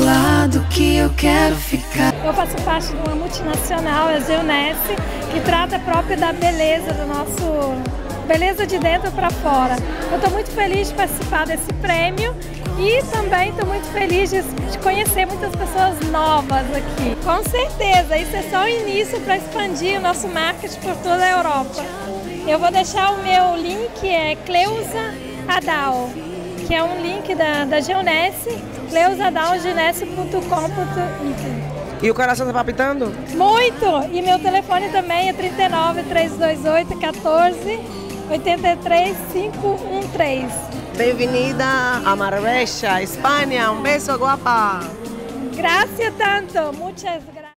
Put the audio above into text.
lado que eu quero ficar. Eu faço parte de uma multinacional, a Geonesse, que trata próprio da beleza do nosso... beleza de dentro para fora. Eu estou muito feliz de participar desse prêmio e também estou muito feliz de conhecer muitas pessoas novas aqui. Com certeza, isso é só o início para expandir o nosso marketing por toda a Europa. Eu vou deixar o meu link, é Cleusa Adal, que é um link da Geonesse, cleusadalgeonesse.com.br. E o coração tá palpitando? Muito! E meu telefone também é 39 328 14 83 513. Bem-vinda a Marbella, Espanha. Um beijo, guapa. Gracias tanto. Muchas gracias.